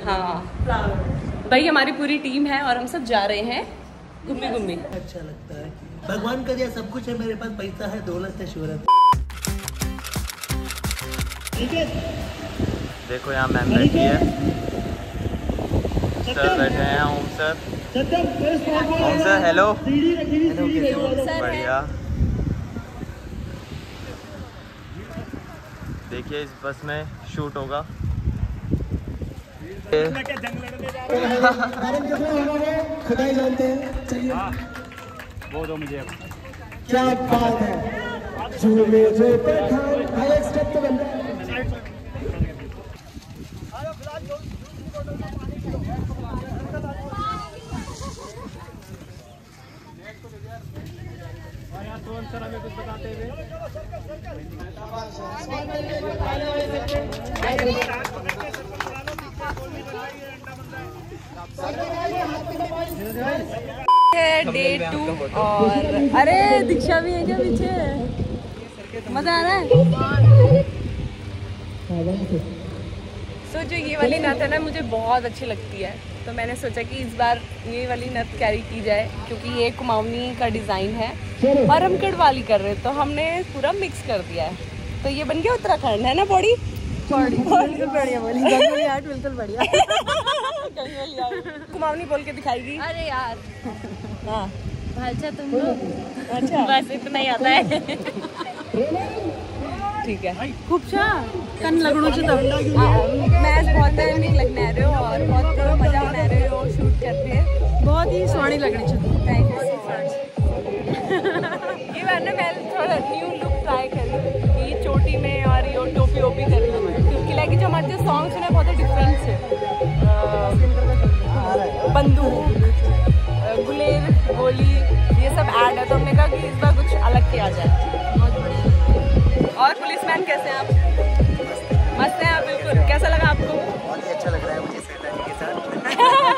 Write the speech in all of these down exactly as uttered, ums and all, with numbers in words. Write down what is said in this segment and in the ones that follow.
हाँ भाई हमारी पूरी टीम है और हम सब जा रहे हैं घूमने घूमने। अच्छा लगता है, भगवान का दिया सब कुछ है, मेरे पास पैसा है, दौलत है, शोहरत। देखो यहाँ मैम बैठी है, सर बैठे हैं, Om sir. Om sir hello. बढ़िया। देखिए इस बस में शूट होगा। खुदाई जानते हैं, चलिए वो दो मुझे। क्या बात है, झूमे जो भाई एक स्टेप तो बनता है। सर हमें कुछ बताते हुए डे टू और अरे दीक्षा भी है क्या पीछे? मजा आ रहा है। सो so, जो ये वाली नथ है ना मुझे बहुत अच्छी लगती है, तो मैंने सोचा कि इस बार ये वाली नथ कैरी की जाए क्योंकि ये कुमाऊनी का डिज़ाइन है और हम गढ़वाली कर रहे हैं तो हमने पूरा मिक्स कर दिया है, तो ये बन गया उत्तराखंड है ना। बॉडी बॉडी बढ़िया बोली, बिल्कुल बढ़िया। कुमाऊनी बोल के दिखाएगी। अरे यार हाँ भाईचा तुम लोग। अच्छा बस इतना ही आता है। ठीक है। खूब कन लगणो छे तब मैं बहुत टाइम नहीं लगने आ रहे हो और बहुत मजा आने रहे हो शूट करते, बहुत ही सोहनी लगनी छे। Thank you so much. ये बार ना मैं थोड़ा न्यू लुक ट्राई करी कि चोटी में और ये टोपी ओपी कर क्योंकि लाइक जो हमारे जो सॉन्ग्स हैं बहुत डिफरेंट है। बंदूक, गुलेर, गोली ये सब ऐड है, तो हमने कहा कि इस बार कुछ अलग किया जाए। और पुलिसमैन कैसे हैं आप? मस्त हैं आप बिल्कुल। कैसा लगा आपको? बहुत ही अच्छा लग रहा है मुझे सेठानी के साथ।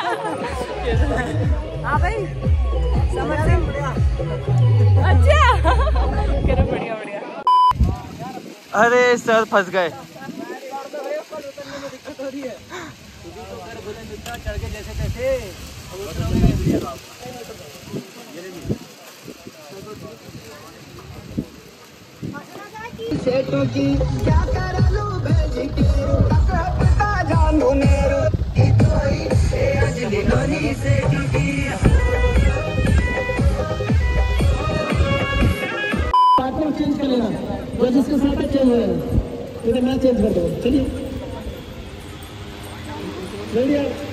हाँ भाई समझ से अच्छा करो, बढ़िया बढ़िया। अरे सर फंस गए। चढ़ के जैसे तैसे सेठों की क्या करा लो भेज के पता जान मेरे की कोई अजली नोनी से पार्टनर चेंज कर लेना, वो जिसके साथ चेंज हो जाए, मैं चेंज कर दूँ। चलिए रेडी है।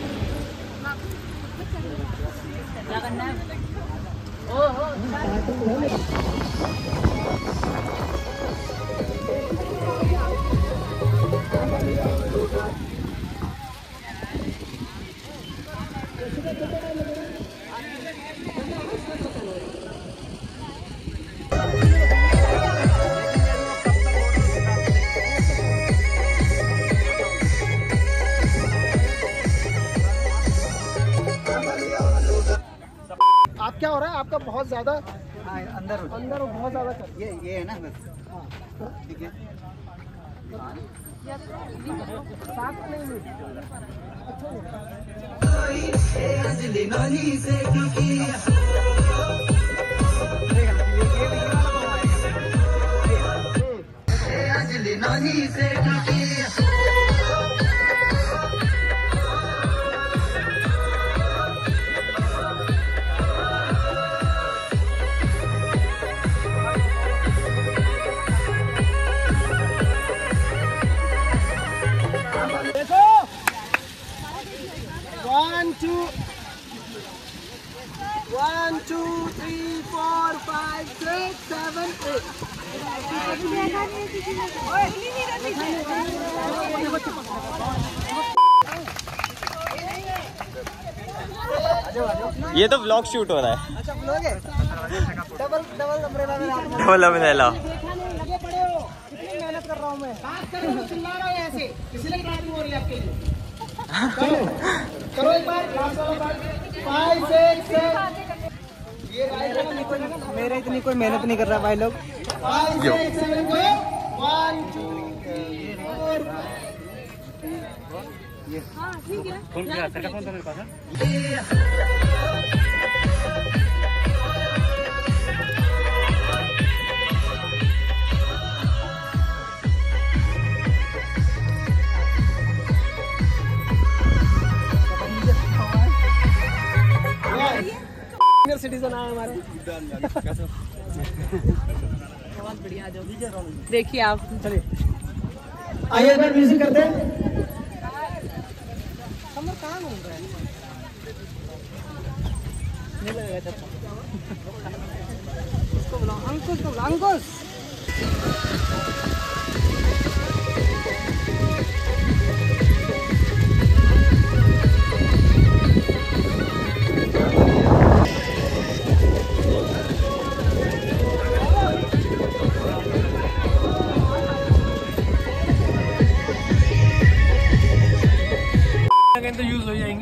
आप क्या हो रहा है आपका बहुत ज्यादा अंदर अंदर बहुत ज्यादा कर ये ये है ना बस ठीक है। One, two, one, two, three, four, five, six, seven, eight. ये तो व्लॉग शूट हो रहा है। अच्छा व्लॉग है। डबल डबल अम्ब्रेला में डबल अम्ब्रेला। लगे पड़े हो, कितनी मेहनत कर रहा हूँ मैं। बात करो, चिल्ला रहा है ऐसे, इसलिए ड्राइविंग हो रही है आपके लिए। करो, करो एक बार, लास्ट वाला बार। Five six seven. ये राइट मेरा इतनी कोई मेहनत नहीं कर रहा भाई लोग। फाइव सिक्स सेवन को वन टू थ्री फोर हाँ ठीक है। फोन किया सर का फोन था मेरे पास। सिटीजन आए हमारे। बहुत बढ़िया। देखिए आप, चलिए आइए एक बार म्यूजिक करते हैं। हम लोग कहाँ घूम रहे हैं? नहीं लगेगा जब उसको बुलाओ, अंकुश को बुलाओ, अंकुश। तो यूज हो जाएंगी।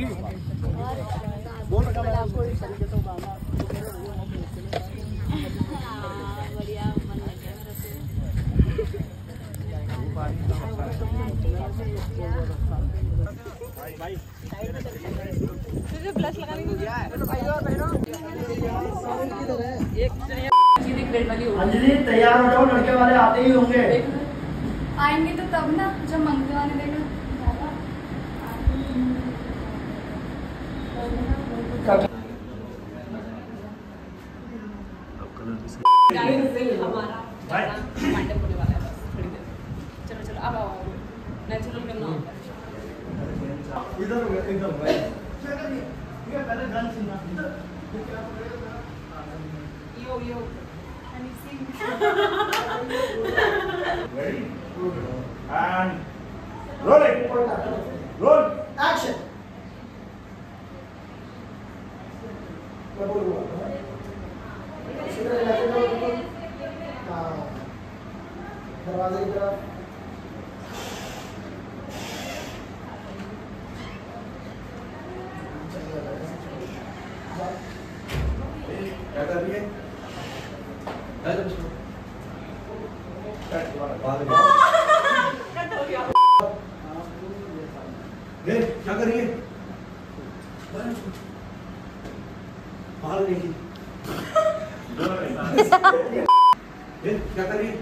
ब्लश लगाने को दिया है। अंजलि तैयार हो जाओ, लड़के वाले आते ही होंगे। आएंगे तो तब ना जब मंगवाने देगा। हमारा माइंडअप होने वाला है बस थोड़ी देर। चलो चलो अब आओ, नेचुरल करना होगा। इधर हो गया एकदम भाई। ये पहले गान सुनना। यो यो Ready? And rolling. Roll. Action. दरवाजे की तरफ। क्या कर रही है? क्या कर रही है? बाहर देखिए। क्या कर रही है?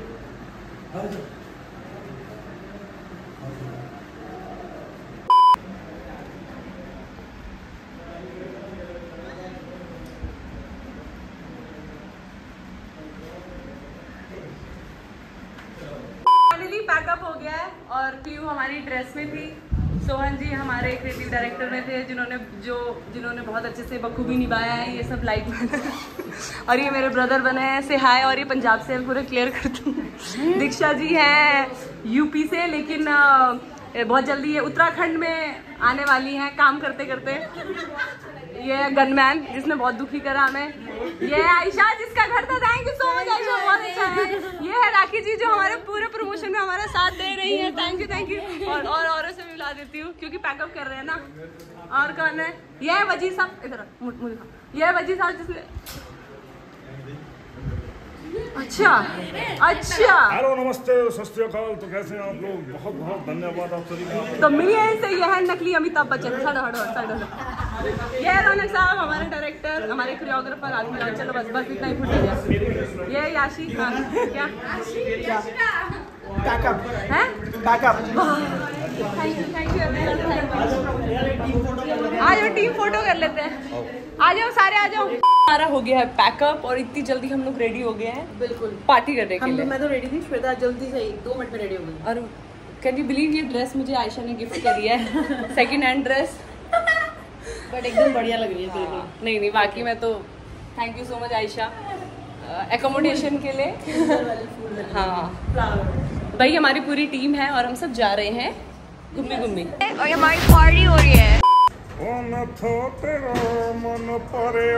फाइनली पैकअप हो गया है और पीयू हमारी ड्रेस में थी, सोहन जी हमारे क्रिएटिव डायरेक्टर में थे जिन्होंने जो जिन्होंने बहुत अच्छे से बखूबी निभाया है ये सब लाइट में। और ये मेरे ब्रदर बने हैं, से हाय। और ये पंजाब से पूरे क्लियर करती हूँ। दीक्षा जी हैं यूपी से, लेकिन बहुत जल्दी ये उत्तराखंड में आने वाली हैं काम करते करते। ये है गनमैन जिसने बहुत दुखी करा हमें। ये है आयशा जिसका घर था। Thank you so much Ayesha, बहुत अच्छा है। ये है राखी जी जो हमारे पूरे प्रमोशन में हमारा साथ दे रही है। Thank you thank you. और और औरों से भी बुला देती हूँ क्योंकि पैकअप कर रहे हैं ना। और कौन है? ये है वजी साहब, इधर मुझे। ये है वजी साहब जिसने अच्छा अच्छा हेलो नमस्ते सत श्री अकाल। तो कैसे हैं आप लोग? बहुत बहुत धन्यवाद आप सभी का। तो मिलिए से यह है नकली अमिताभ बच्चन। हटो हटो साइड हटो। ये रौनक साहब हमारे डायरेक्टर, हमारे कोरियोग्राफर आदमी। चलो बस बस इतना ही फुटेज है। ये याशी खान क्या बैकअप है? Backup. Thank you thank you. आ जाओ टीम फोटो कर लेते हैं। आ जाओ सारे आ जाओ। हमारा हो गया है पैकअप और इतनी जल्दी हम लोग रेडी हो गए हैं बिल्कुल पार्टी करने के लिए। मैं तो रेडी थी, श्वेता जल्दी से दो मिनट में रेडी हो गई। और कैन यू बिलीव ये ड्रेस मुझे आयशा ने गिफ्ट करी है। सेकंड हैंड ड्रेस, बट एकदम बढ़िया लग रही है बिल्कुल। नहीं नहीं बाकी मैं तो thank you so much Ayesha accommodation के लिए। हाँ भाई हमारी पूरी टीम है और हम सब जा रहे हैं घूमने घूमने। और हमारी पार्टी हो रही है। तेरा मन पड़ेगा।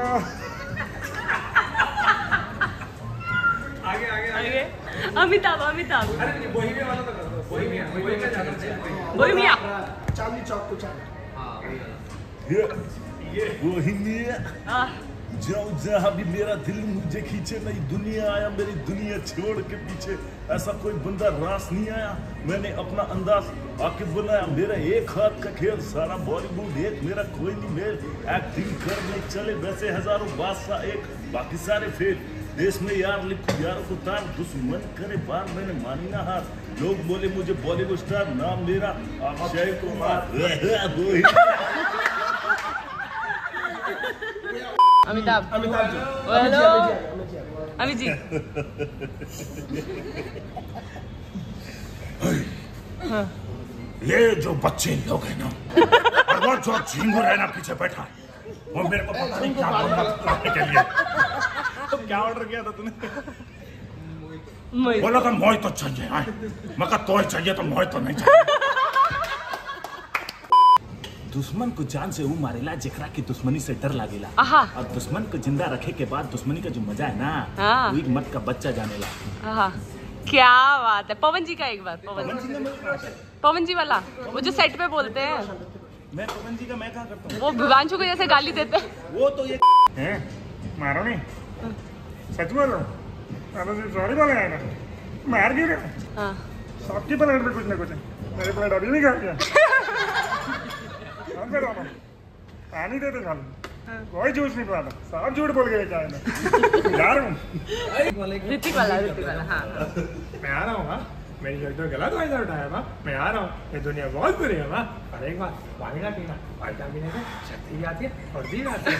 आगे आगे आगे अमिताभ अमिताभ बोहिमिया वाला तो कर दो। बोहिमिया बोहिमिया ज्यादा अच्छे हैं। बोहिमिया चांदनी चौक को चांदनी। ये ये बोहिमिया जाऊं जहां भी मेरा दिल मुझे खींचे, नई दुनिया आया मेरी दुनिया छोड़ के पीछे, ऐसा कोई बंदा रास नहीं आया, मैंने अपना अंदाज आके बनाया, मेरा एक हाथ का खेल सारा बॉलीवुड एक, मेरा कोई नहीं मेल, एक्टिंग करने चले वैसे हजारों बादशाह एक, बाकी सारे फेल, देश में यार लिखू यार को तार, दुश्मन करे बार मैंने मानी ना हार, लोग बोले मुझे बॉलीवुड स्टार, नाम मेरा अक्षय कुमार। अमिताभ अमिताभ जी, हेलो अमित जी, अमित जी। हाँ। ये जो बच्चे लोग हैं ना, और वो जो झिंगुर है ना पीछे बैठा है, वो मेरे को पता नहीं क्या बोलने के लिए। तो क्या ऑर्डर किया था तूने? बोला था मोहित तो चाहिए, हाँ। मैं कहा तो चाहिए तो मोहित तो नहीं चाहिए। दुश्मन को जान से वो मारेला जेकरा की दुश्मनी से डर लागेला, और दुश्मन को जिंदा रखे के बाद दुश्मनी का जो मजा है ना, हाँ। वो एक मत का बच्चा जानेला। हाँ, क्या बात है। पवन जी का एक बार, पवन जी पवन जी वाला, वो जो सेट पे बोलते हैं। मैं पवन जी का मैं क्या करता हूँ? वो विवांशु को जैसे गाली देते हैं। वो तो ये हैं, मारो नहीं, सच बोल रहा हूँ, सॉरी बोले ना, मार क्यों रहे हो? हाँ। सबकी प्लेट में कुछ ना कुछ है, मेरी प्लेट अभी भी खा गया। पानी दे दे खाली, कोई जूस नहीं पिलाता, सब झूठ बोल गए चाय में। यार ऋतिक वाला, ऋतिक वाला, हाँ। मैं आ रहा हूँ, हाँ, मेरी एक तो गलत फायदा उठाया था, मैं आ रहा हूँ, ये दुनिया बहुत बुरी है, हाँ, और एक बार पानी ना पीना, विटामिन से शक्ति भी आती है और भी आती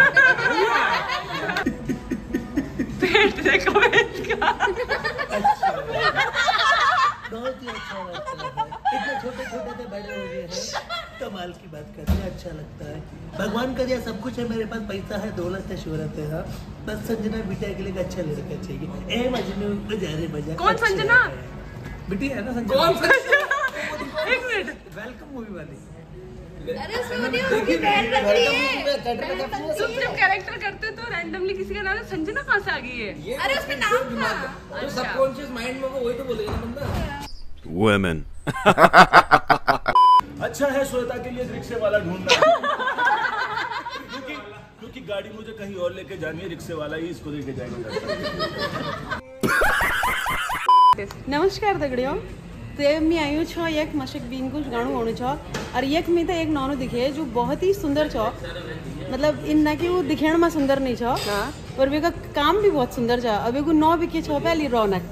है। पेट देखो इसका। बहुत ही अच्छा लगता है, इतने छोटे छोटे से बड़े हो गए हैं, कमाल की बात करते हैं, अच्छा लगता है। भगवान का दिया सब कुछ है, मेरे पास पैसा है, दौलत है, शोहरत है, हाँ, बस संजना बिटिया के लिए एक अच्छा लड़का चाहिए। ए मजनू बजारे बजा। कौन संजना? बिटिया है ना संजना। कौन संजना? एक मिनट, वेलकम मूवी वाली। अरे उसमें होती है, उसकी बहन बनती है। तुम जब कैरेक्टर करते तो रैंडमली किसी का नाम संजना कहाँ से आ गई है? अरे उसका नाम था। तो सबकॉन्शियस माइंड में वो वही तो बोलेगा ना बंदा। Women. अच्छा है श्वेता के लिए रिक्शे वाला ढूंढना। क्योंकि क्योंकि गाड़ी मुझे कहीं और लेके जानी है, रिक्शे वाला ही इसको लेके जाएगा। नमस्कार दगड़ियों, तो मैं आयु छो एक मशक बीन कुछ गाणु होने छो, और एक में तो एक नौनो दिखे जो बहुत ही सुंदर छो, मतलब इन ना कि वो दिखेण में सुंदर नहीं छो, और वे का काम भी बहुत सुंदर छो। अब एगो नौ बिके छो पहली रौनक,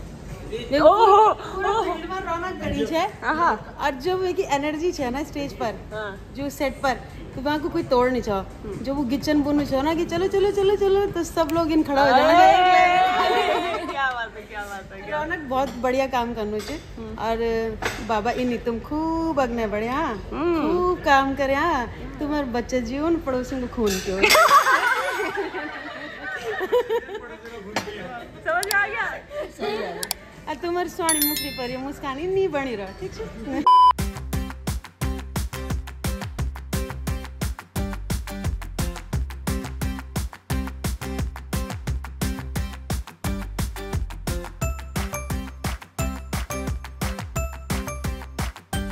रौनक गड़ी छे, और जो वे की एनर्जी छे ना स्टेज पर, जो सेट पर, तो वहाँ को कोई तोड़ नहीं छो। जो वो गिचन बुन छो ना कि चलो चलो चलो चलो, तो सब लोग इन खड़ा हो जाना। क्या बात है, क्या बात है। रौनक बहुत बढ़िया काम करनो छे, और बाबा इन्हीं तुम खूब अग्ने बढ़िया, खूब काम करे, तुम्हारे बच्चे जीवन पड़ोसियों को खून क्यों। समझ आ गया? और तुम्हारी सोनी मुखरी पर ये मुस्कानी नहीं बनी रहो, ठीक है।